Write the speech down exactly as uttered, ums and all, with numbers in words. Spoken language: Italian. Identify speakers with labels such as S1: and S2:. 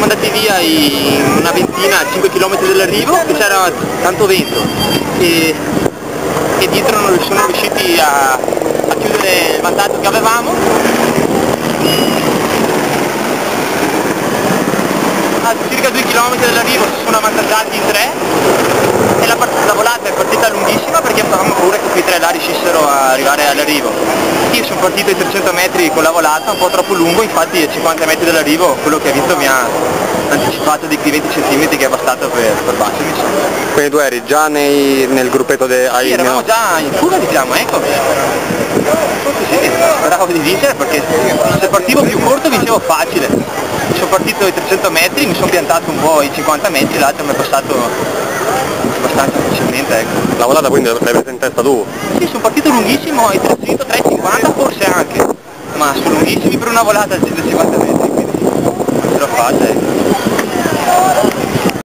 S1: andati via in una ventina, cinque chilometri dall'arrivo, che c'era tanto vento e, e dietro non sono riusciti a, a chiudere il vantaggio che avevamo. A circa due chilometri dall'arrivo si sono avvantaggiati in tre e la, part- la volata è partita lunghissima perché avevamo paura che quei tre là riuscissero a arrivare all'arrivo. Io sono partito ai trecento metri con la volata, un po' troppo lungo, infatti a cinquanta metri dall'arrivo quello che ha vinto mi ha anticipato di quei venti centimetri che è bastato per, per battermi.
S2: Quindi tu eri già nei, nel gruppetto de...
S1: Sì, eravamo già in fuga, diciamo, ecco. Sì, speravo di vincere perché se partivo più corto vincevo facile. Sono partito ai trecento metri, mi sono piantato un po' ai cinquanta metri, l'altro mi è passato abbastanza facilmente, ecco.
S2: La volata quindi l'hai presa in testa tu?
S1: Sì, sono partito lunghissimo ai trecento, trecentocinquanta forse anche, ma sono lunghissimi per una volata da cinquanta metri, quindi ce l'ho fatta.